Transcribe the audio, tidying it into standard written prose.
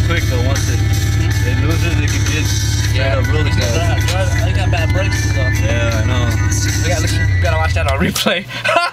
quick though. Once it loses, it can get really fast. I got bad brakes though. Yeah, I know. We gotta watch that on replay.